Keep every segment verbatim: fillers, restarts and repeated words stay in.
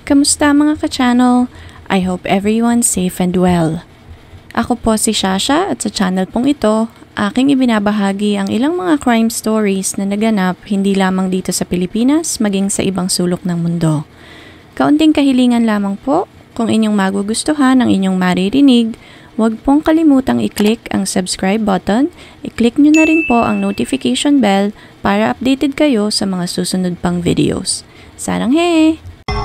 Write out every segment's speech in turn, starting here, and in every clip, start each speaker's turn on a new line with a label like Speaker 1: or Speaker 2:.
Speaker 1: Kamusta mga ka-channel? I hope everyone's safe and well. Ako po si Shasha at sa channel pong ito, aking ibinabahagi ang ilang mga crime stories na naganap hindi lamang dito sa Pilipinas, maging sa ibang sulok ng mundo. Kaunting kahilingan lamang po, kung inyong magugustuhan ang inyong maririnig, huwag pong kalimutang i-click ang subscribe button, i-click nyo na rin po ang notification bell para updated kayo sa mga susunod pang videos. Sarang he!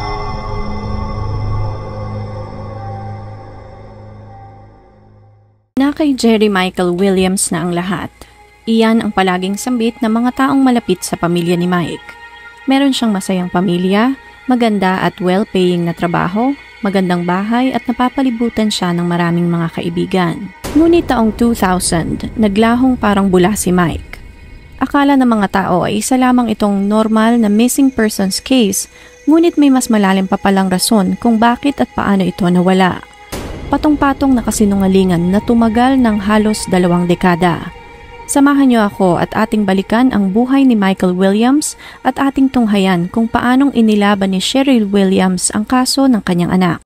Speaker 1: Na kay Jerry Michael Williams na ang lahat. Iyan ang palaging sambit ng mga taong malapit sa pamilya ni Mike. Meron siyang masayang pamilya, maganda at well-paying na trabaho, magandang bahay at napapalibutan siya ng maraming mga kaibigan. Ngunit taong two thousand, naglahong parang bula si Mike. Akala ng mga tao ay isa lamang itong normal na missing persons case, ngunit may mas malalim pa palang rason kung bakit at paano ito nawala. Patong-patong na kasinungalingan na tumagal ng halos dalawang dekada. Samahan niyo ako at ating balikan ang buhay ni Michael Williams at ating tunghayan kung paanong inilaban ni Cheryl Williams ang kaso ng kanyang anak.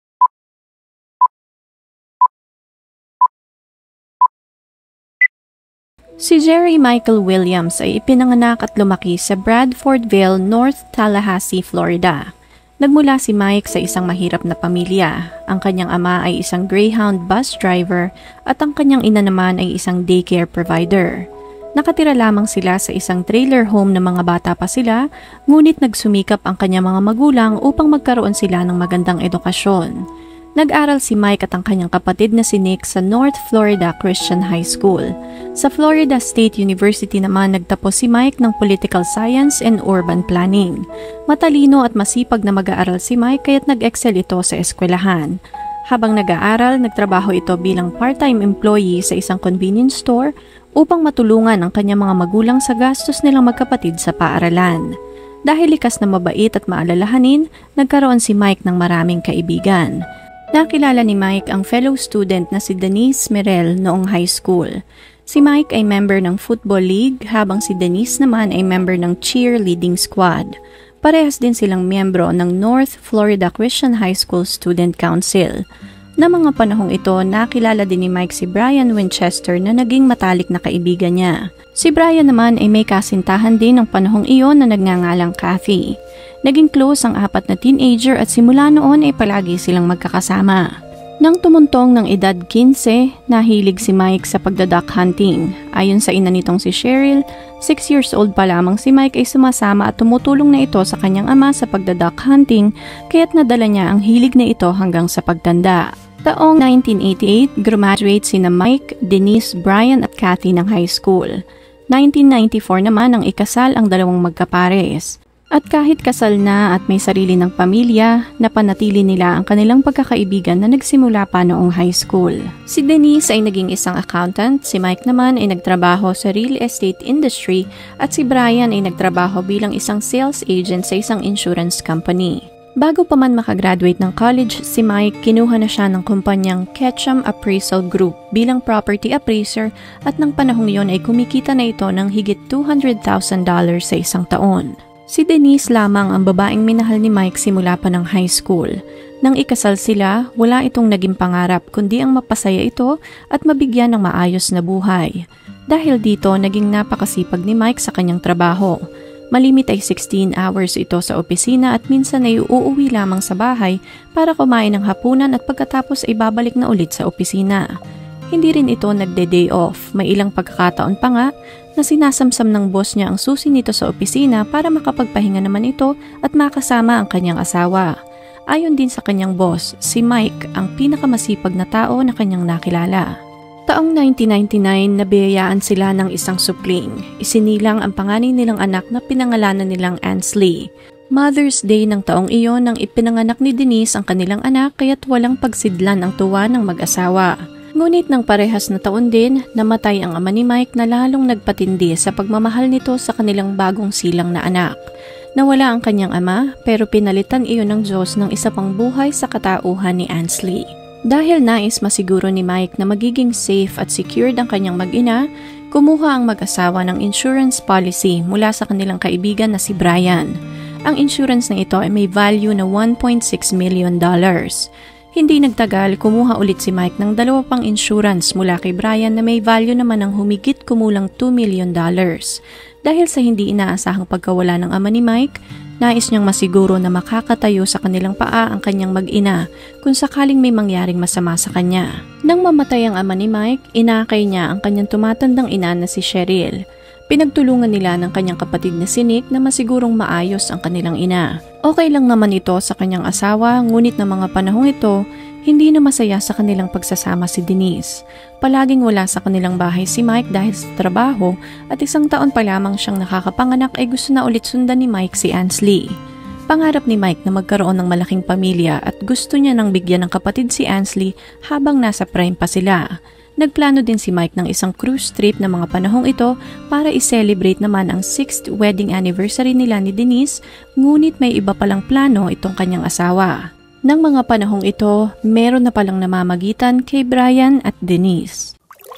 Speaker 1: Si Jerry Michael Williams ay ipinanganak at lumaki sa Bradfordville, North Tallahassee, Florida. Nagmula si Mike sa isang mahirap na pamilya. Ang kanyang ama ay isang Greyhound bus driver at ang kanyang ina naman ay isang daycare provider. Nakatira lamang sila sa isang trailer home na mga bata pa sila, ngunit nagsumikap ang kanyang mga magulang upang magkaroon sila ng magandang edukasyon. Nag-aral si Mike at ang kanyang kapatid na si Nick sa North Florida Christian High School. Sa Florida State University naman nagtapos si Mike ng Political Science and Urban Planning. Matalino at masipag na mag-aaral si Mike kaya't nag-excel ito sa eskwelahan. Habang nag-aaral, nagtrabaho ito bilang part-time employee sa isang convenience store upang matulungan ang kanyang mga magulang sa gastos nilang magkapatid sa paaralan. Dahil likas na mabait at maalalahanin, nagkaroon si Mike ng maraming kaibigan. Nakilala ni Mike ang fellow student na si Denise Merel noong high school. Si Mike ay member ng Football League habang si Denise naman ay member ng cheerleading squad. Parehas din silang miyembro ng North Florida Christian High School Student Council. Na mga panahong ito, nakilala din ni Mike si Brian Winchester na naging matalik na kaibigan niya. Si Brian naman ay may kasintahan din ng panahong iyon na nagngangalang Kathy. Naging close ang apat na teenager at simula noon ay palagi silang magkakasama. Nang tumuntong ng edad fifteen, nahilig si Mike sa pagdaduck hunting. Ayon sa ina nitong si Cheryl, six years old pa lamang si Mike ay sumasama at tumutulong na ito sa kanyang ama sa pagdaduck hunting, kaya't nadala niya ang hilig na ito hanggang sa pagtanda. Taong nineteen eighty-eight, graduate sina Mike, Denise, Brian at Kathy ng high school. nineteen ninety-four naman ang ikasal ang dalawang magkapares. At kahit kasal na at may sarili ng pamilya, napanatili nila ang kanilang pagkakaibigan na nagsimula pa noong high school. Si Denise ay naging isang accountant, si Mike naman ay nagtrabaho sa real estate industry at si Brian ay nagtrabaho bilang isang sales agent sa isang insurance company. Bago pa man makagraduate ng college, si Mike kinuha na siya ng kumpanyang Ketchum Appraisal Group bilang property appraiser at ng panahong yon ay kumikita na ito ng higit two hundred thousand dollars sa isang taon. Si Denise lamang ang babaeng minahal ni Mike simula pa ng high school. Nang ikasal sila, wala itong naging pangarap kundi ang mapasaya ito at mabigyan ng maayos na buhay. Dahil dito, naging napakasipag ni Mike sa kanyang trabaho. Malimit ay sixteen hours ito sa opisina at minsan ay uuwi lamang sa bahay para kumain ng hapunan at pagkatapos ay babalik na ulit sa opisina. Hindi rin ito nagde-day off, may ilang pagkakataon pa nga na sinasamsam ng boss niya ang susi nito sa opisina para makapagpahinga naman ito at makasama ang kanyang asawa. Ayon din sa kanyang boss, si Mike ang pinakamasipag na tao na kanyang nakilala. Taong nineteen ninety-nine, nabiyayaan sila ng isang supling. Isinilang ang panganay nilang anak na pinangalanan nilang Ansley. Mother's Day ng taong iyon nang ipinanganak ni Denise ang kanilang anak kaya't walang pagsidlan ang tuwa ng mag-asawa. Ngunit ng parehas na taon din, namatay ang ama ni Mike na lalong nagpatindi sa pagmamahal nito sa kanilang bagong silang na anak. Nawala ang kanyang ama pero pinalitan iyon ng Diyos ng isa pang buhay sa katauhan ni Ansley. Dahil nais masiguro ni Mike na magiging safe at secured ang kanyang mag-ina, kumuha ang mag-asawa ng insurance policy mula sa kanilang kaibigan na si Brian. Ang insurance na ito ay may value na one point six million dollars. Hindi nagtagal, kumuha ulit si Mike ng dalawa pang insurance mula kay Brian na may value naman ng humigit kumulang two million dollars. Dahil sa hindi inaasahang pagkawala ng ama ni Mike, nais niyang masiguro na makakatayo sa kanilang paa ang kanyang mag-ina kung sakaling may mangyaring masama sa kanya. Nang mamatay ang ama ni Mike, inakay niya ang kanyang tumatandang ina na si Cheryl. Pinagtulungan nila ng kanyang kapatid na si Nick na masigurong maayos ang kanilang ina. Okay lang naman ito sa kanyang asawa, ngunit ng mga panahong ito, hindi na masaya sa kanilang pagsasama si Denise. Palaging wala sa kanilang bahay si Mike dahil sa trabaho at isang taon pa lamang siyang nakakapanganak ay gusto na ulit sundan ni Mike si Ansley. Pangarap ni Mike na magkaroon ng malaking pamilya at gusto niya nang bigyan ng kapatid si Ansley habang nasa prime pa sila. Nagplano din si Mike ng isang cruise trip na mga panahong ito para i-celebrate naman ang sixth wedding anniversary nila ni Denise, ngunit may iba palang plano itong kanyang asawa. Nang mga panahong ito, meron na palang namamagitan kay Brian at Denise.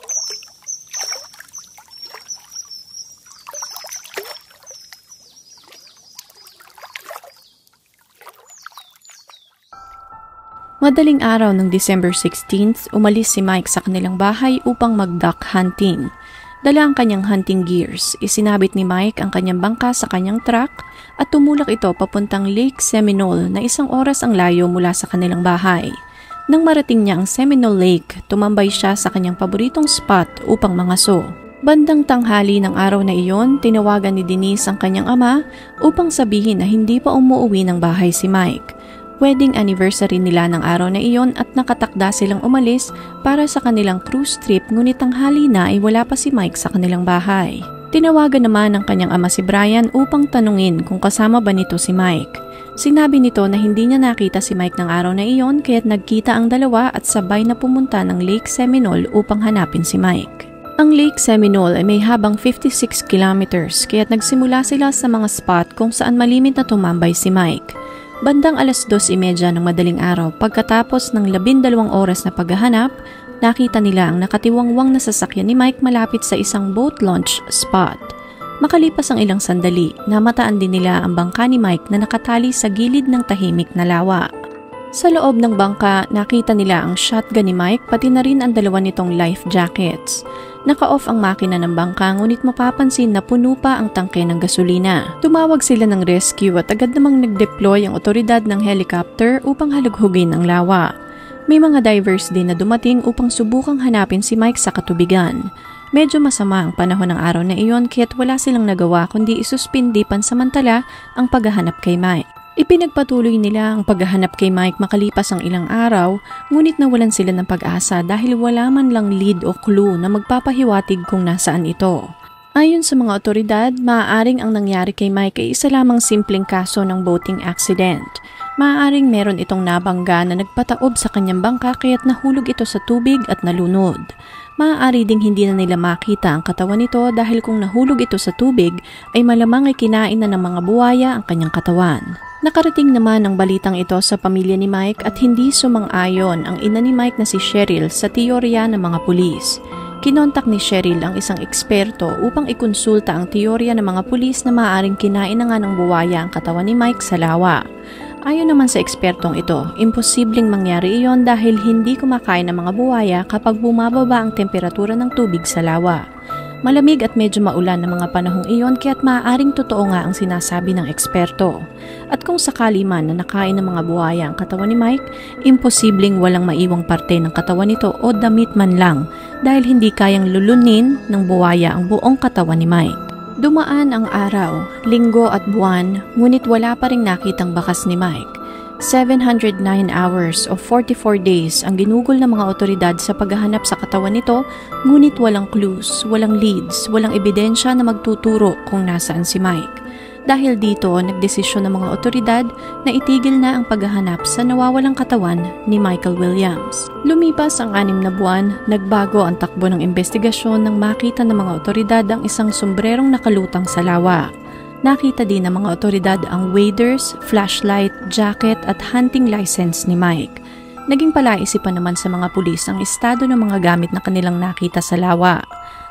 Speaker 1: Madaling araw ng December sixteenth, umalis si Mike sa kanilang bahay upang mag-duck hunting. Dala ang kanyang hunting gears, isinabit ni Mike ang kanyang bangka sa kanyang truck at tumulak ito papuntang Lake Seminole na isang oras ang layo mula sa kanilang bahay. Nang marating niya ang Seminole Lake, tumambay siya sa kanyang paboritong spot upang mangaso. Bandang tanghali ng araw na iyon, tinawagan ni Denise ang kanyang ama upang sabihin na hindi pa umuwi ng bahay si Mike. Wedding anniversary nila ng araw na iyon at nakatakda silang umalis para sa kanilang cruise trip, ngunit tanghali na ay wala pa si Mike sa kanilang bahay. Tinawagan naman ng kanyang ama si Brian upang tanungin kung kasama ba nito si Mike. Sinabi nito na hindi niya nakita si Mike ng araw na iyon kaya't nagkita ang dalawa at sabay na pumunta ng Lake Seminole upang hanapin si Mike. Ang Lake Seminole ay may habang fifty-six kilometers kaya't nagsimula sila sa mga spot kung saan malimit na tumambay si Mike. Bandang alas dos imedya ng madaling araw, pagkatapos ng labindalawang oras na paghahanap, nakita nila ang nakatiwangwang na sasakyan ni Mike malapit sa isang boat launch spot. Makalipas ang ilang sandali, namataan din nila ang bangka ni Mike na nakatali sa gilid ng tahimik na lawa. Sa loob ng bangka, nakita nila ang shotgun ni Mike pati na rin ang dalawa nitong life jackets. Naka-off ang makina ng bangka ngunit mapapansin na puno pa ang tangke ng gasolina. Tumawag sila ng rescue at agad namang nag-deploy ang otoridad ng helicopter upang halughugin ang lawa. May mga divers din na dumating upang subukang hanapin si Mike sa katubigan. Medyo masama ang panahon ng araw na iyon kaya't wala silang nagawa kundi isuspindi pansamantala ang paghahanap kay Mike. Ipinagpatuloy nila ang paghahanap kay Mike makalipas ang ilang araw, ngunit nawalan sila ng pag-asa dahil wala man lang lead o clue na magpapahiwatig kung nasaan ito. Ayon sa mga otoridad, maaaring ang nangyari kay Mike ay isa lamang simpleng kaso ng boating accident. Maaaring meron itong nabangga na nagpataob sa kanyang bangka kaya't nahulog ito sa tubig at nalunod. Maaari ding hindi na nila makita ang katawan nito dahil kung nahulog ito sa tubig ay malamang ay kinain na ng mga buwaya ang kanyang katawan. Nakarating naman ang balitang ito sa pamilya ni Mike at hindi sumang-ayon ang ina ni Mike na si Cheryl sa teorya ng mga pulis. Kinontak ni Cheryl ang isang eksperto upang ikonsulta ang teorya ng mga pulis na maaaring kinain na nga ng buwaya ang katawan ni Mike sa lawa. Ayon naman sa ekspertong ito, imposibleng mangyari iyon dahil hindi kumakain ng mga buwaya kapag bumababa ang temperatura ng tubig sa lawa. Malamig at medyo maulan ng mga panahong iyon kaya't maaaring totoo nga ang sinasabi ng eksperto. At kung sakali man na nakain ng mga buhaya ang katawan ni Mike, imposibleng walang maiwang parte ng katawan nito o damit man lang dahil hindi kayang lulunin ng buhaya ang buong katawan ni Mike. Dumaan ang araw, linggo at buwan, ngunit wala pa ring nakitang bakas ni Mike. seven hundred nine hours o forty-four days ang ginugol ng mga otoridad sa paghahanap sa katawan nito, ngunit walang clues, walang leads, walang ebidensya na magtuturo kung nasaan si Mike. Dahil dito, nagdesisyon ng mga otoridad na itigil na ang paghahanap sa nawawalang katawan ni Michael Williams. Lumipas ang anim na buwan, nagbago ang takbo ng investigasyon nang makita ng mga otoridad ang isang sombrerong nakalutang sa lawa. Nakita din ng mga otoridad ang waders, flashlight, jacket at hunting license ni Mike. Naging palaisipan naman sa mga pulis ang estado ng mga gamit na kanilang nakita sa lawa.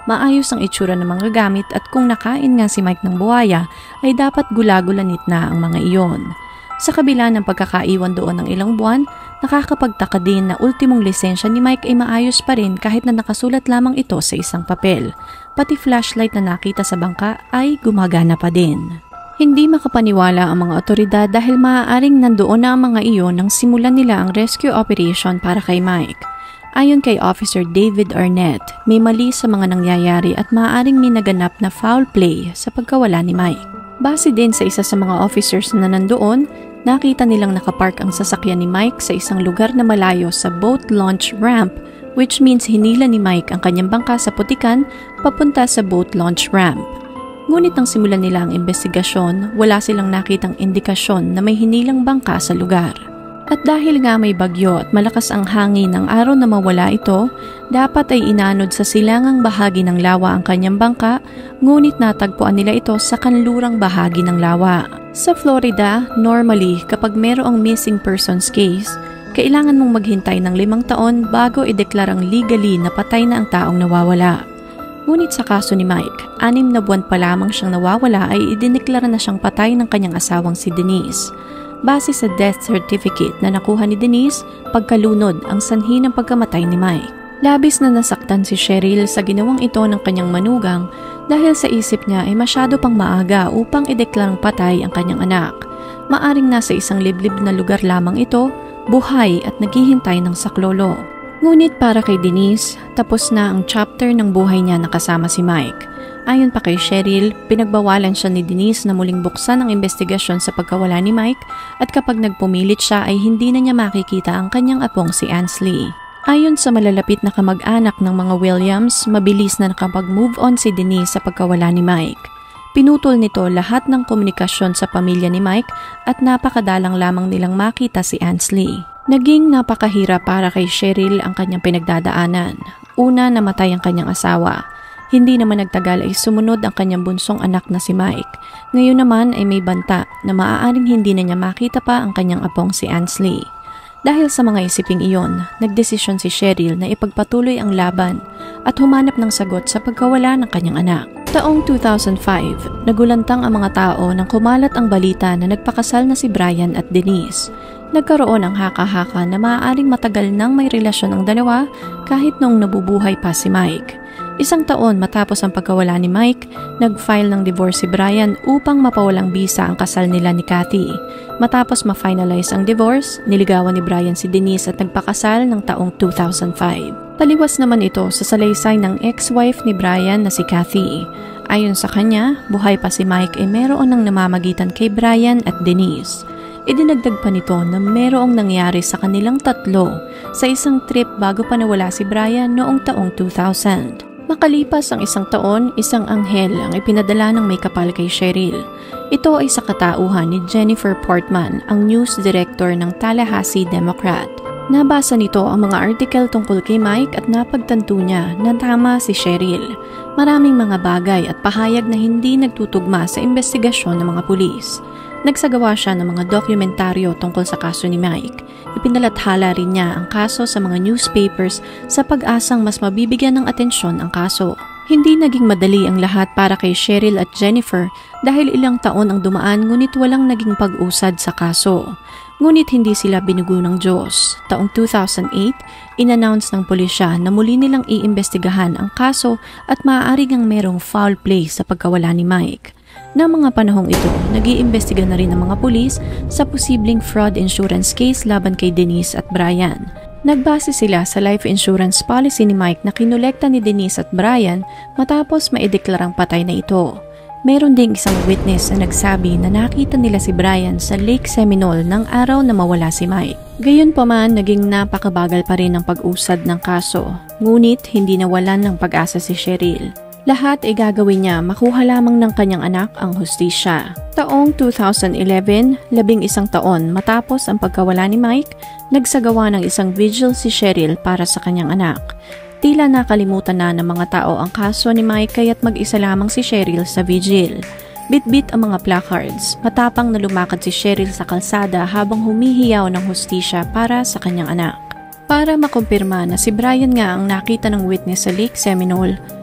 Speaker 1: maayos ang itsura ng mga gamit at kung nakain nga si Mike ng buhaya ay dapat gulagulanit na ang mga iyon. Sa kabila ng pagkakaiwan doon ng ilang buwan, nakakapagtaka din na ultimong lisensya ni Mike ay maayos pa rin kahit na nakasulat lamang ito sa isang papel. Pati flashlight na nakita sa bangka ay gumagana pa din. Hindi makapaniwala ang mga otoridad dahil maaaring nandoon na ang mga iyon nang simulan nila ang rescue operation para kay Mike. Ayon kay Officer David Arnett, may mali sa mga nangyayari at maaaring may naganap na foul play sa pagkawala ni Mike. Base din sa isa sa mga officers na nandoon, nakita nilang nakapark ang sasakyan ni Mike sa isang lugar na malayo sa boat launch ramp, which means hinila ni Mike ang kanyang bangka sa putikan papunta sa boat launch ramp. Ngunit nang simulan nila ang investigasyon, wala silang nakitang indikasyon na may hinilang bangka sa lugar. At dahil nga may bagyo at malakas ang hangin ng araw na mawala ito, dapat ay inanod sa silangang bahagi ng lawa ang kanyang bangka, ngunit natagpuan nila ito sa kanlurang bahagi ng lawa. Sa Florida, normally kapag merong missing persons case, kailangan mong maghintay ng limang taon bago ideklarang legally na patay na ang taong nawawala. Ngunit sa kaso ni Mike, anim na buwan pa lamang siyang nawawala ay idineklara na siyang patay ng kanyang asawang si Denise. Base sa death certificate na nakuha ni Denise, pagkalunod ang sanhi ng pagkamatay ni Mike. Labis na nasaktan si Cheryl sa ginawang ito ng kanyang manugang dahil sa isip niya ay masyado pang maaga upang ideklarang patay ang kanyang anak. Maaring nasa isang liblib na lugar lamang ito, buhay at naghihintay ng saklolo. Ngunit para kay Denise, tapos na ang chapter ng buhay niya na kasama si Mike. Ayon pa kay Cheryl, pinagbawalan siya ni Denise na muling buksan ang investigasyon sa pagkawala ni Mike at kapag nagpumilit siya ay hindi na niya makikita ang kanyang apong si Ansley. Ayon sa malalapit na kamag-anak ng mga Williams, mabilis na nakapag-move on si Denise sa pagkawala ni Mike. Pinutol nito lahat ng komunikasyon sa pamilya ni Mike at napakadalang lamang nilang makita si Ansley. Naging napakahirap para kay Cheryl ang kanyang pinagdadaanan. Una, namatay ang kanyang asawa. Hindi naman nagtagal ay sumunod ang kanyang bunsong anak na si Mike. Ngayon naman ay may banta na maaaring hindi na niya makita pa ang kanyang apong si Ansley. Dahil sa mga isiping iyon, nagdesisyon si Cheryl na ipagpatuloy ang laban at humanap ng sagot sa pagkawala ng kanyang anak. Taong two thousand five, nagulantang ang mga tao nang kumalat ang balita na nagpakasal na si Brian at Denise. Nagkaroon ng haka-haka na maaaring matagal nang may relasyon ang dalawa kahit nung nabubuhay pa si Mike. Isang taon matapos ang pagkawala ni Mike, nag-file ng divorce si Brian upang mapawalang bisa ang kasal nila ni Kathy. Matapos ma-finalize ang divorce, niligawan ni Brian si Denise at nagpakasal ng taong two thousand five. Taliwas naman ito sa salaysay ng ex-wife ni Brian na si Kathy. Ayon sa kanya, buhay pa si Mike ay meron ng namamagitan kay Brian at Denise. Idinagdag pa nito na merong nangyari sa kanilang tatlo sa isang trip bago pa nawala si Brian noong taong two thousand. Makalipas ang isang taon, isang anghel ang ipinadala ng may kapal kay Cheryl. Ito ay sa katauhan ni Jennifer Portman, ang news director ng Tallahassee Democrat. Nabasa nito ang mga article tungkol kay Mike at napagtanto niya na tama si Cheryl. Maraming mga bagay at pahayag na hindi nagtutugma sa investigasyon ng mga pulis. Nagsagawa siya ng mga dokumentaryo tungkol sa kaso ni Mike. Ipinalathala rin niya ang kaso sa mga newspapers sa pag-asang mas mabibigyan ng atensyon ang kaso. Hindi naging madali ang lahat para kay Cheryl at Jennifer dahil ilang taon ang dumaan ngunit walang naging pag-usad sa kaso. Ngunit hindi sila binugo ng Diyos. Taong two thousand eight, inannounce ng pulisya na muli nilang iimbestigahan ang kaso at maaari ngang merong foul play sa pagkawala ni Mike. Na mga panahong ito, nag-iimbestiga na rin ang mga pulis sa posibleng fraud insurance case laban kay Denise at Brian. Nagbase sila sa life insurance policy ni Mike na kinolekta ni Denise at Brian matapos maideklarang patay na ito. Meron ding isang witness na nagsabi na nakita nila si Brian sa Lake Seminole ng araw na mawala si Mike. Gayunpaman, naging napakabagal pa rin ang pag-usad ng kaso. Ngunit hindi nawalan ng pag-asa si Cheryl. Lahat ay gagawin niya makuha lamang ng kanyang anak ang hustisya. Taong two thousand eleven, labing isang taon matapos ang pagkawala ni Mike, nagsagawa ng isang vigil si Cheryl para sa kanyang anak. Tila nakalimutan na ng mga tao ang kaso ni Mike kaya't mag-isa lamang si Cheryl sa vigil. Bit-bit ang mga placards, matapang na lumakad si Cheryl sa kalsada habang humihiyaw ng hustisya para sa kanyang anak. Para makumpirma na si Brian nga ang nakita ng witness sa Lake Seminole,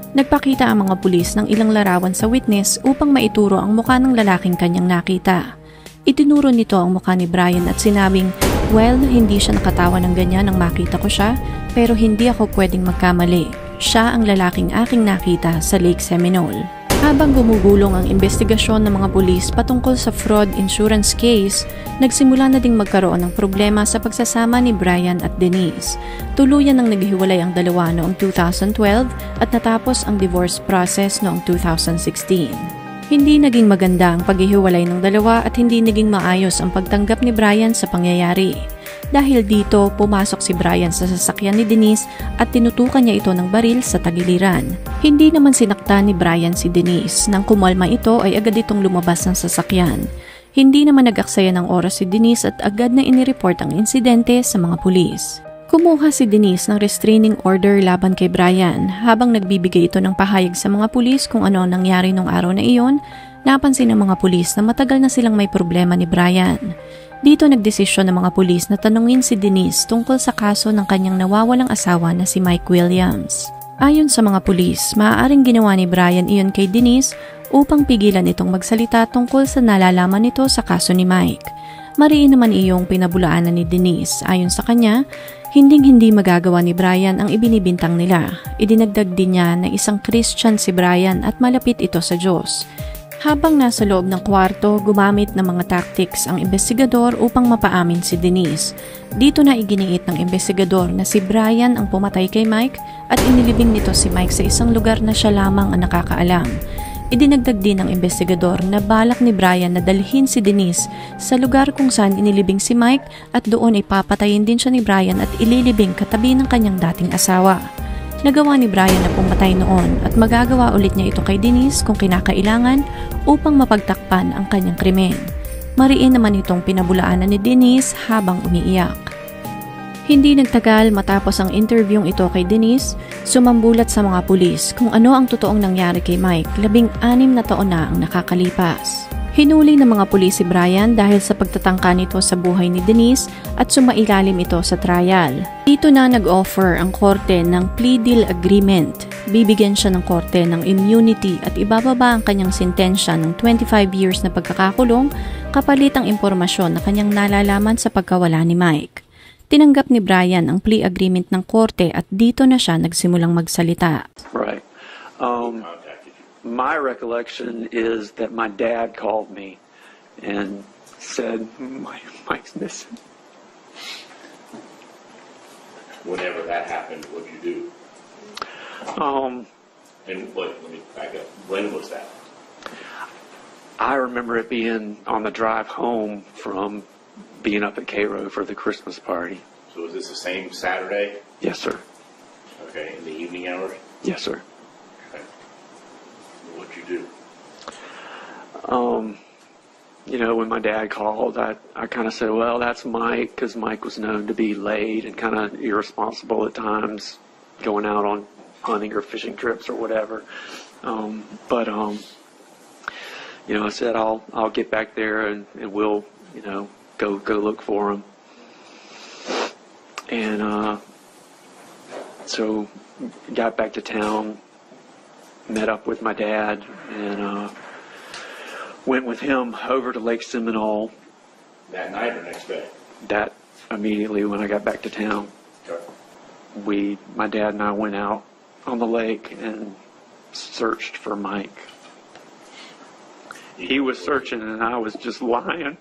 Speaker 1: Nagpakita ang mga pulis ng ilang larawan sa witness upang maituro ang mukha ng lalaking kanyang nakita. Itinuro nito ang mukha ni Brian at sinabing, "Well, hindi siya nakatawa ng ganyan nang makita ko siya, pero hindi ako pwedeng magkamali. Siya ang lalaking aking nakita sa Lake Seminole." Habang gumugulong ang investigasyon ng mga pulis patungkol sa fraud insurance case, nagsimula na ding magkaroon ng problema sa pagsasama ni Brian at Denise. Tuluyan nang naghiwalay ang dalawa noong two thousand twelve at natapos ang divorce process noong two thousand sixteen. Hindi naging maganda ang paghihiwalay ng dalawa at hindi naging maayos ang pagtanggap ni Brian sa pangyayari. Dahil dito, pumasok si Brian sa sasakyan ni Denise at tinutukan niya ito ng baril sa tagiliran. Hindi naman sinakta ni Brian si Denise. Nang kumalma ito ay agad itong lumabas ng sasakyan. Hindi naman nag-aksaya ng oras si Denise at agad na inireport ang insidente sa mga pulis. Kumuha si Denise ng restraining order laban kay Brian. Habang nagbibigay ito ng pahayag sa mga pulis kung ano ang nangyari nung araw na iyon, napansin ng mga pulis na matagal na silang may problema ni Brian. Dito nagdesisyon ng mga pulis na tanungin si Denise tungkol sa kaso ng kanyang nawawalang asawa na si Mike Williams. Ayon sa mga pulis, maaaring ginawa ni Brian iyon kay Denise upang pigilan itong magsalita tungkol sa nalalaman nito sa kaso ni Mike. Mariin naman iyong pinabulaanan ni Denise. Ayon sa kanya, hinding-hindi magagawa ni Brian ang ibinibintang nila. Idinagdag din niya na isang Christian si Brian at malapit ito sa Diyos. Habang nasa loob ng kwarto, gumamit ng mga tactics ang investigador upang mapaamin si Denise. Dito na iginiit ng investigador na si Brian ang pumatay kay Mike at inilibing nito si Mike sa isang lugar na siya lamang ang nakakaalam. Idinagdag din ng investigador na balak ni Brian na dalhin si Denise sa lugar kung saan inilibing si Mike at doon ay papatayin din siya ni Brian at ililibing katabi ng kanyang dating asawa. Nagawa ni Brian na pumatay noon at magagawa ulit niya ito kay Denise kung kinakailangan upang mapagtakpan ang kanyang krimen. Mariin naman itong pinabulaanan ni Denise habang umiiyak. Hindi nagtagal matapos ang interviewing ito kay Denise, sumambulat sa mga pulis kung ano ang totoong nangyari kay Mike. Labing anim na taon na ang nakakalipas. Hinuli ng mga pulis si Brian dahil sa pagtatangka nito sa buhay ni Denise at sumailalim ito sa trial. Dito na nag-offer ang korte ng plea deal agreement. Bibigyan siya ng korte ng immunity at ibababa ang kanyang sentensya ng twenty-five years na pagkakakulong kapalit ang impormasyon na kanyang nalalaman sa pagkawala ni Mike. Tinanggap ni Brian ang plea agreement ng korte at dito na siya nagsimulang magsalita.
Speaker 2: Right. Um, my recollection is that my dad called me and said, Mike, Mike's missing.
Speaker 3: Whenever that happened, what'd you do?
Speaker 2: Um,
Speaker 3: and what, let me back up. When was that?
Speaker 2: I remember it being on the drive home from being up at Cairo for the Christmas party.
Speaker 3: So was this the same Saturday?
Speaker 2: Yes, sir.
Speaker 3: Okay, in the evening hours?
Speaker 2: Yes, sir.
Speaker 3: Okay. What'd you do?
Speaker 2: Um, you know, when my dad called, I, I kind of said, well, that's Mike, because Mike was known to be late and kind of irresponsible at times, going out on hunting or fishing trips or whatever. Um, but, um, you know, I said, I'll, I'll get back there and, and we'll, you know, go, go look for him. And, uh, so got back to town, met up with my dad, and, uh, went with him over to Lake Seminole.
Speaker 3: That night or next day?
Speaker 2: That immediately when I got back to town.
Speaker 3: Okay.
Speaker 2: We, my dad and I went out on the lake and searched for Mike. He was searching and I was just lying.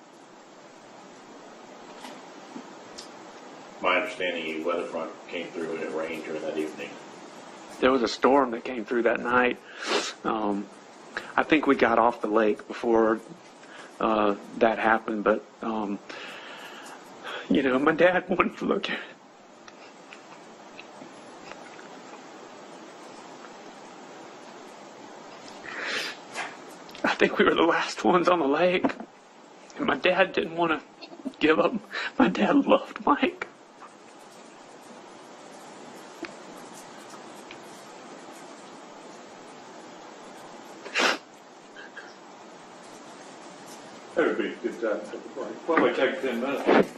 Speaker 3: My understanding, the weather front came through and it rained during that evening.
Speaker 2: There was a storm that came through that night. Um, I think we got off the lake before uh, that happened, but, um, you know, my dad wanted to look at it. I think we were the last ones on the lake, and my dad didn't want to give up. My dad loved Mike.
Speaker 4: That would be a good time for the break. Why don't we take ten minutes?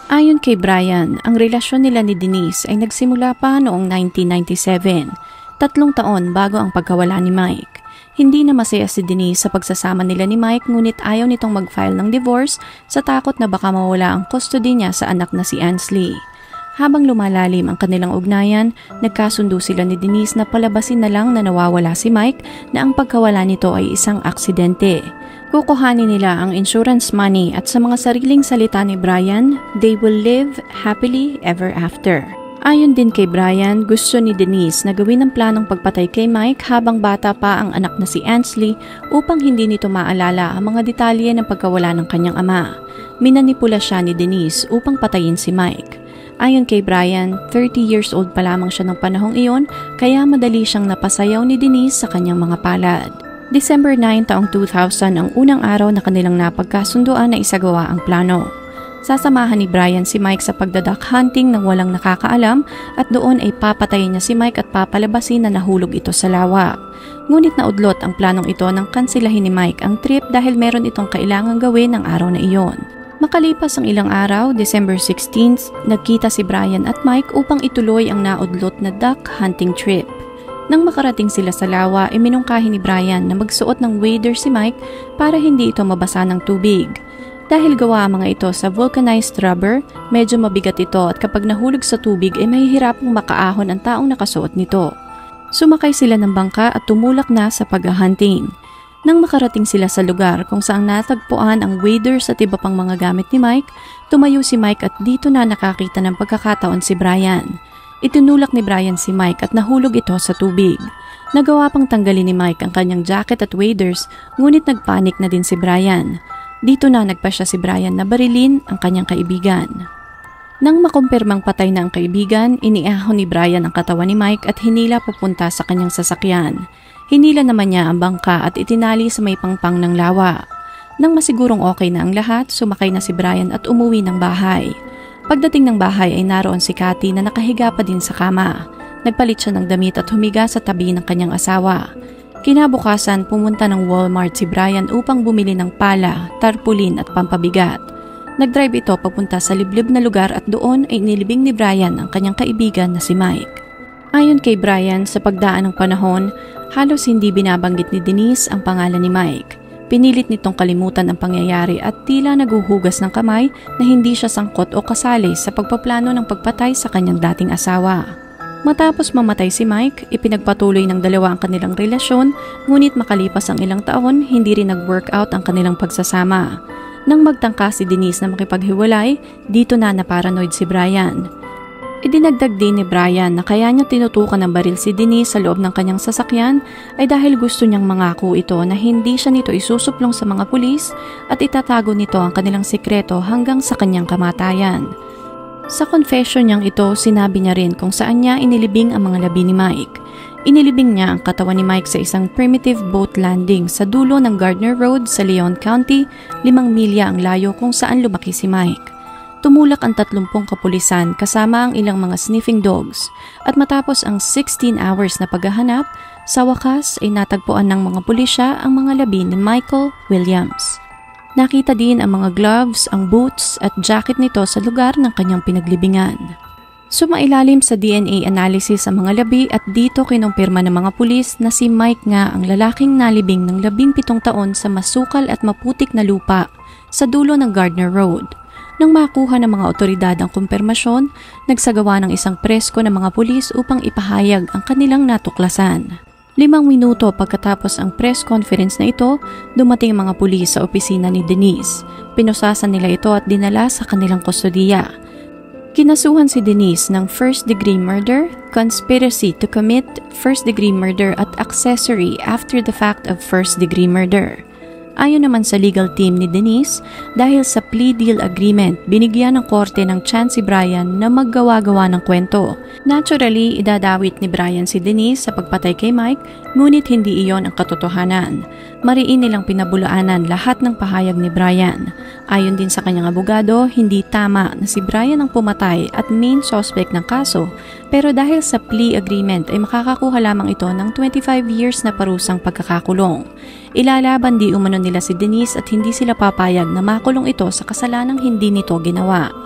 Speaker 1: Ayon kay Brian, ang relasyon nila ni Denise ay nagsimula pa noong nineteen ninety-seven, tatlong taon bago ang pagkawala ni Mike. Hindi na masaya si Denise sa pagsasama nila ni Mike ngunit ayaw nitong mag-file ng divorce sa takot na baka mawala ang custody niya sa anak na si Ansley. Habang lumalalim ang kanilang ugnayan, nagkasundo sila ni Denise na palabasin na lang na nawawala si Mike na ang pagkawala nito ay isang aksidente. Kukuhanin nila ang insurance money at sa mga sariling salita ni Brian, they will live happily ever after. Ayon din kay Brian, gusto ni Denise na gawin ang planong pagpatay kay Mike habang bata pa ang anak na si Ansley upang hindi nito maalala ang mga detalye ng pagkawala ng kanyang ama. Minanipula siya ni Denise upang patayin si Mike. Ayon kay Brian, thirty years old pa lamang siya ng panahong iyon kaya madali siyang napasayaw ni Denise sa kanyang mga palad. December ninth taong two thousand ang unang araw na kanilang napagkasunduan na isagawa ang plano. Sasamahan ni Brian si Mike sa pagdaduck hunting nang walang nakakaalam at doon ay papatayin niya si Mike at papalabasin na nahulog ito sa lawa. Ngunit naudlot ang planong ito nang kansilahin ni Mike ang trip dahil meron itong kailangang gawin ng araw na iyon. Makalipas ang ilang araw, December sixteenth, nagkita si Brian at Mike upang ituloy ang naudlot na duck hunting trip. Nang makarating sila sa lawa, iminungkahi ni Brian na magsuot ng wader si Mike para hindi ito mabasa ng tubig. Dahil gawa mga ito sa vulcanized rubber, medyo mabigat ito at kapag nahulog sa tubig ay mahihirapang makaahon ang taong nakasuot nito. Sumakay sila ng bangka at tumulak na sa paghahunting. Nang makarating sila sa lugar kung saan natagpuan ang waders at iba pang mga gamit ni Mike, tumayo si Mike at dito na nakakita ng pagkakataon si Brian. Itinulak ni Brian si Mike at nahulog ito sa tubig. Nagawa pang tanggalin ni Mike ang kanyang jacket at waders, ngunit nagpanik na din si Brian. Dito na nagpasya si Brian na barilin ang kanyang kaibigan. Nang makumpirmang patay na ang kaibigan, iniahon ni Brian ang katawan ni Mike at hinila papunta sa kanyang sasakyan. Hinila naman niya ang bangka at itinali sa may pangpang ng lawa. Nang masigurong okay na ang lahat, sumakay na si Brian at umuwi ng bahay. Pagdating ng bahay ay naroon si Cathy na nakahiga pa din sa kama. Nagpalit siya ng damit at humiga sa tabi ng kanyang asawa. Kinabukasan, pumunta ng Walmart si Brian upang bumili ng pala, tarpaulin at pampabigat. Nagdrive ito papunta sa liblib na lugar at doon ay inilibing ni Brian ang kanyang kaibigan na si Mike. Ayon kay Brian, sa pagdaan ng panahon, halos hindi binabanggit ni Denise ang pangalan ni Mike. Pinilit nitong kalimutan ang pangyayari at tila naguhugas ng kamay na hindi siya sangkot o kasali sa pagpaplano ng pagpatay sa kanyang dating asawa. Matapos mamatay si Mike, ipinagpatuloy ng dalawa ang kanilang relasyon, ngunit makalipas ang ilang taon, hindi rin nag-workout ang kanilang pagsasama. Nang magtangka si Denise na makipaghiwalay, dito na naparanoid si Brian. Idinagdag din ni Brian na kaya niya tinutukan ng baril si Denise sa loob ng kanyang sasakyan ay dahil gusto niyang mangako ito na hindi siya nito isusuplong sa mga pulis at itatago nito ang kanilang sikreto hanggang sa kanyang kamatayan. Sa confession niyang ito, sinabi niya rin kung saan niya inilibing ang mga labi ni Mike. Inilibing niya ang katawan ni Mike sa isang primitive boat landing sa dulo ng Gardner Road sa Leon County, limang milya ang layo kung saan lumaki si Mike. Tumulak ang tatlumpung kapulisan kasama ang ilang mga sniffing dogs at matapos ang sixteen hours na paghahanap, sa wakas ay natagpuan ng mga pulisya ang mga labi ni Michael Williams. Nakita din ang mga gloves, ang boots at jacket nito sa lugar ng kanyang pinaglibingan. Sumailalim sa D N A analysis ang mga labi at dito kinumpirma ng mga pulis na si Mike nga ang lalaking nalibing ng labing pitong taon sa masukal at maputik na lupa sa dulo ng Gardner Road. Nang makuha ng mga otoridad ang kumpirmasyon, nagsagawa ng isang presko ng mga pulis upang ipahayag ang kanilang natuklasan. Limang minuto pagkatapos ang press conference na ito, dumating ang mga pulis sa opisina ni Denise. Pinusasan nila ito at dinala sa kanilang kustodiya. Kinasuhan si Denise ng first-degree murder, conspiracy to commit first-degree murder at accessory after the fact of first-degree murder. Ayon naman sa legal team ni Denise, dahil sa plea deal agreement, binigyan ng korte ng chance si Brian na maggawa-gawa ng kwento. Naturally, idadawit ni Brian si Denise sa pagpatay kay Mike, ngunit hindi iyon ang katotohanan. Mariin nilang pinabulaanan lahat ng pahayag ni Brian. Ayon din sa kanyang abogado, hindi tama na si Brian ang pumatay at main suspect ng kaso, pero dahil sa plea agreement ay makakakuha lamang ito ng twenty-five years na parusang pagkakakulong. Ilalaban di umano nila si Denise at hindi sila papayag na makulong ito sa kasalanang hindi nito ginawa.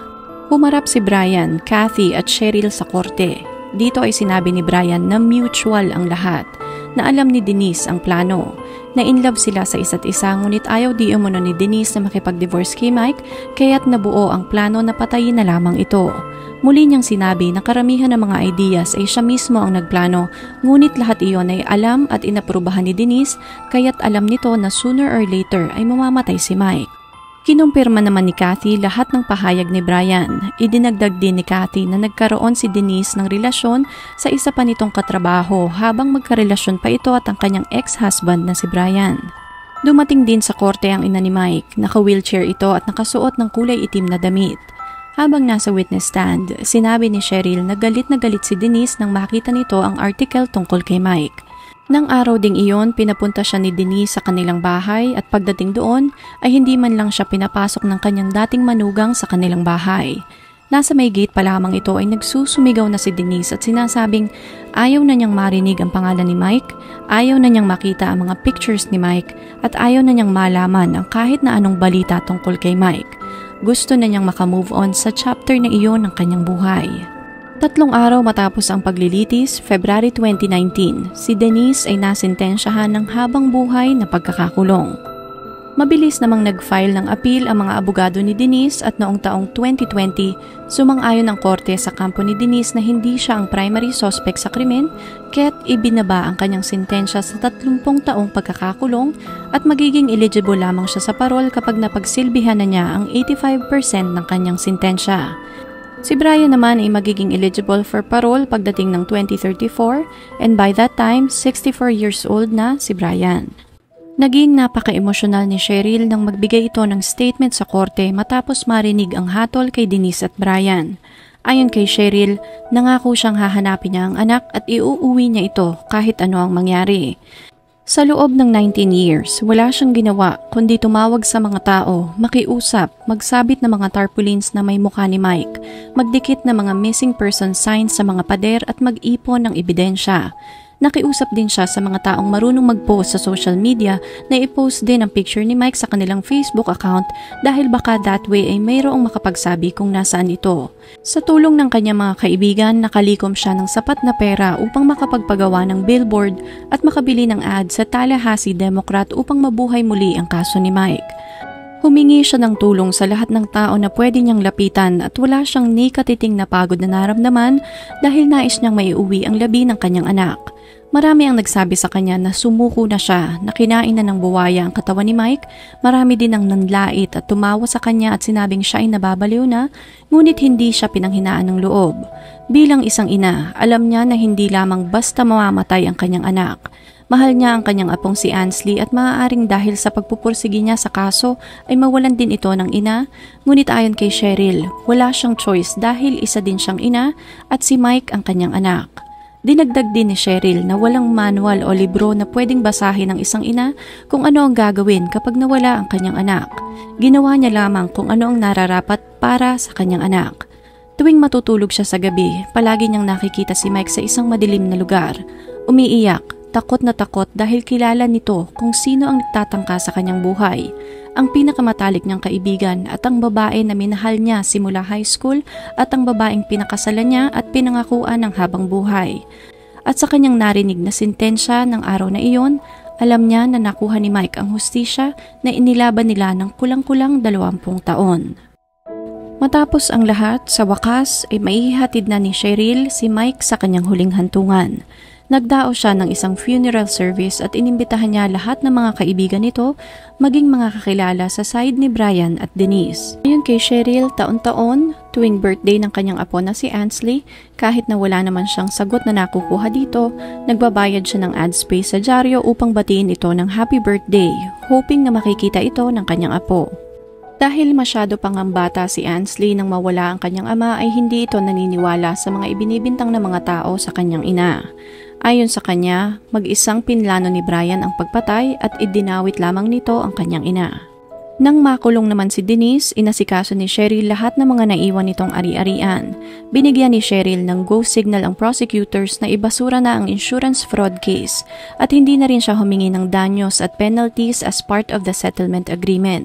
Speaker 1: Humarap si Brian, Kathy at Cheryl sa korte. Dito ay sinabi ni Brian na mutual ang lahat, na alam ni Denise ang plano, na in love sila sa isa't isa ngunit ayaw di umano ni Denise na makipag-divorce kay Mike kaya't nabuo ang plano na patayin na lamang ito. Muli niyang sinabi na karamihan ng mga ideas ay siya mismo ang nagplano ngunit lahat iyon ay alam at inaprubahan ni Denise kaya't alam nito na sooner or later ay mamamatay si Mike. Kinumpirma naman ni Kathy lahat ng pahayag ni Brian. Idinagdag din ni Kathy na nagkaroon si Denise ng relasyon sa isa pa nitong katrabaho habang magkarelasyon pa ito at ang kanyang ex-husband na si Brian. Dumating din sa korte ang ina ni Mike. Naka-wheelchair ito at nakasuot ng kulay itim na damit. Habang nasa witness stand, sinabi ni Cheryl na galit na galit si Denise nang makita nito ang article tungkol kay Mike. Nang araw ding iyon, pinapunta siya ni Denise sa kanilang bahay at pagdating doon ay hindi man lang siya pinapasok ng kanyang dating manugang sa kanilang bahay. Nasa may gate pa lamang ito ay nagsusumigaw na si Denise at sinasabing ayaw na niyang marinig ang pangalan ni Mike, ayaw na niyang makita ang mga pictures ni Mike at ayaw na niyang malaman ang kahit na anong balita tungkol kay Mike. Gusto na niyang makamove on sa chapter na iyon ng kanyang buhay. Tatlong araw matapos ang paglilitis, February twenty nineteen, si Denise ay nasintensyahan ng habang buhay na pagkakakulong. Mabilis namang nag-file ng appeal ang mga abogado ni Denise at noong taong twenty twenty, sumang-ayon ang korte sa kampo ni Denise na hindi siya ang primary suspect sa krimen kaya't ibinaba ang kanyang sintensya sa tatlumpung taong pagkakakulong at magiging eligible lamang siya sa parol kapag napagsilbihan na niya ang eighty-five percent ng kanyang sintensya. Si Brian naman ay magiging eligible for parole pagdating ng twenty thirty-four and by that time, sixty-four years old na si Brian. Naging napaka-emosyonal ni Cheryl nang magbigay ito ng statement sa korte matapos marinig ang hatol kay Denise at Brian. Ayon kay Cheryl, nangako siyang hahanapin niya ang anak at iuuwi niya ito kahit ano ang mangyari. Sa loob ng nineteen years, wala siyang ginawa kundi tumawag sa mga tao, makiusap, magsabit ng mga tarpaulins na may mukha ni Mike, magdikit ng mga missing person signs sa mga pader at mag-ipon ng ebidensya. Nakiusap din siya sa mga taong marunong mag-post sa social media na i-post din ang picture ni Mike sa kanilang Facebook account dahil baka that way ay mayroong makapagsabi kung nasaan ito. Sa tulong ng kanyang mga kaibigan, nakalikom siya ng sapat na pera upang makapagpagawa ng billboard at makabili ng ad sa Tallahassee Democrat upang mabuhay muli ang kaso ni Mike. Humingi siya ng tulong sa lahat ng tao na pwede niyang lapitan at wala siyang ni katiting na pagod na naramdaman dahil nais niyang maiuwi ang labi ng kanyang anak. Marami ang nagsabi sa kanya na sumuko na siya, na kinain na ng buwaya ang katawan ni Mike, marami din ang nanlait at tumawa sa kanya at sinabing siya ay nababaliw na, ngunit hindi siya pinanghinaan ng loob. Bilang isang ina, alam niya na hindi lamang basta mamamatay ang kanyang anak. Mahal niya ang kanyang apong si Ansley at maaaring dahil sa pagpupursigi niya sa kaso ay mawalan din ito ng ina, ngunit ayon kay Cheryl, wala siyang choice dahil isa din siyang ina at si Mike ang kanyang anak. Dinagdag din ni Cheryl na walang manual o libro na pwedeng basahin ng isang ina kung ano ang gagawin kapag nawala ang kanyang anak. Ginawa niya lamang kung ano ang nararapat para sa kanyang anak. Tuwing matutulog siya sa gabi, palagi niyang nakikita si Mike sa isang madilim na lugar. Umiiyak, takot na takot dahil kilala nito kung sino ang nagtatangka sa kanyang buhay. Ang pinakamatalik niyang kaibigan at ang babae na minahal niya simula high school at ang babaeng pinakasalan niya at pinangakuan ng habang buhay. At sa kanyang narinig na sintensya ng araw na iyon, alam niya na nakuha ni Mike ang hustisya na inilaban nila ng kulang-kulang dalawampung taon. Matapos ang lahat, sa wakas ay maihihatid na ni Cheryl si Mike sa kanyang huling hantungan. Nagdao siya ng isang funeral service at inimbitahan niya lahat ng mga kaibigan nito, maging mga kakilala sa side ni Brian at Denise. Ayon kay Cheryl, taon-taon, tuwing birthday ng kanyang apo na si Ansley, kahit na wala naman siyang sagot na nakukuha dito, nagbabayad siya ng ad space sa dyaryo upang batiin ito ng happy birthday, hoping na makikita ito ng kanyang apo. Dahil masyado pang ang bata si Ansley nang mawala ang kanyang ama ay hindi ito naniniwala sa mga ibinibintang ng mga tao sa kanyang ina. Ayon sa kanya, mag-isang pinlano ni Brian ang pagpatay at idinawit lamang nito ang kanyang ina. Nang makulong naman si Denise, inasikaso ni Cheryl lahat ng mga naiwan nitong ari-arian. Binigyan ni Cheryl ng go signal ang prosecutors na ibasura na ang insurance fraud case at hindi na rin siya humingi ng danyos at penalties as part of the settlement agreement.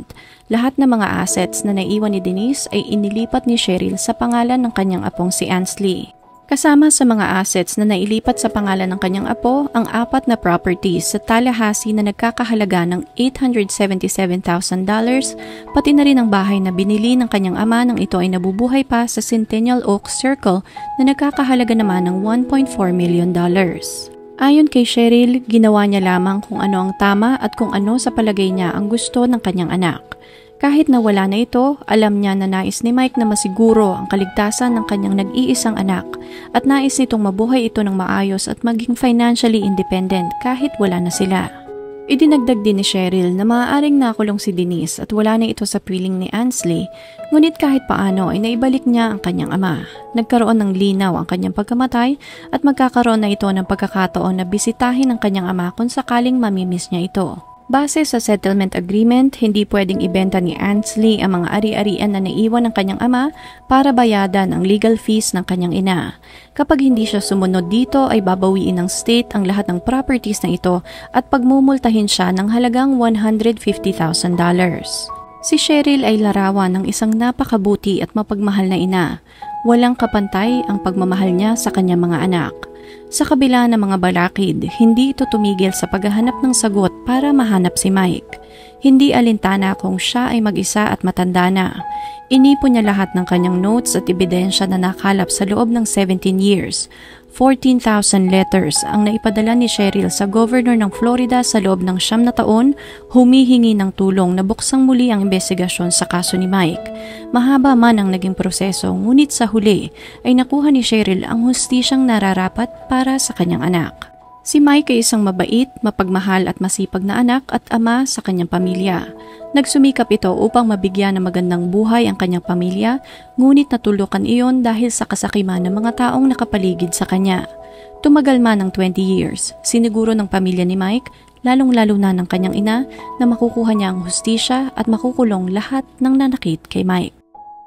Speaker 1: Lahat ng mga assets na naiwan ni Denise ay inilipat ni Cheryl sa pangalan ng kanyang apong si Ansley. Kasama sa mga assets na nailipat sa pangalan ng kanyang apo ang apat na properties sa Tallahassee na nagkakahalaga ng eight hundred seventy-seven thousand dollars, pati na rin ang bahay na binili ng kanyang ama nang ito ay nabubuhay pa sa Centennial Oaks Circle na nagkakahalaga naman ng one point four million dollars. Ayon kay Cheryl, ginawa niya lamang kung ano ang tama at kung ano sa palagay niya ang gusto ng kanyang anak. Kahit na wala na ito, alam niya na nais ni Mike na masiguro ang kaligtasan ng kanyang nag-iisang anak at nais nitong mabuhay ito ng maayos at maging financially independent kahit wala na sila. Idinagdag din ni Cheryl na maaaring nakulong si Denise at wala na ito sa piling ni Ansley, ngunit kahit paano ay naibalik niya ang kanyang ama. Nagkaroon ng linaw ang kanyang pagkamatay at magkakaroon na ito ng pagkakataon na bisitahin ang kanyang ama kung sakaling mamimiss niya ito. Base sa settlement agreement, hindi pwedeng ibenta ni Ansley ang mga ari-arian na naiwan ng kanyang ama para bayadan ang legal fees ng kanyang ina. Kapag hindi siya sumunod dito ay babawiin ng state ang lahat ng properties na ito at pagmumultahin siya ng halagang one hundred fifty thousand dollars. Si Cheryl ay larawan ng isang napakabuti at mapagmahal na ina. Walang kapantay ang pagmamahal niya sa kanyang mga anak. Sa kabila ng mga balakid, hindi ito tumigil sa paghahanap ng sagot para mahanap si Mike. Hindi alintana kung siya ay mag-isa at matanda na. Inipon niya lahat ng kanyang notes at ebidensya na nakalap sa loob ng seventeen years. fourteen thousand letters ang naipadala ni Cheryl sa governor ng Florida sa loob ng siyam na taon, humihingi ng tulong na buksang muli ang investigasyon sa kaso ni Mike. Mahaba man ang naging proseso, ngunit sa huli ay nakuha ni Cheryl ang hustisyang nararapat para sa kanyang anak. Si Mike ay isang mabait, mapagmahal at masipag na anak at ama sa kanyang pamilya. Nagsumikap ito upang mabigyan ng magandang buhay ang kanyang pamilya, ngunit natulukan iyon dahil sa kasakiman ng mga taong nakapaligid sa kanya. Tumagal man ng twenty years, siniguro ng pamilya ni Mike, lalong-lalo na ng kanyang ina, na makukuha niya ang hustisya at makukulong lahat ng nanakit kay Mike.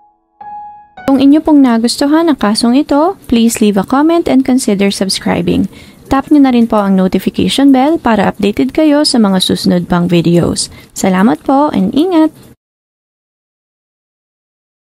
Speaker 1: Kung inyo pong nagustuhan ang kasong ito, please leave a comment and consider subscribing. Tap nyo na rin po ang notification bell para updated kayo sa mga susunod pang videos. Salamat po and ingat!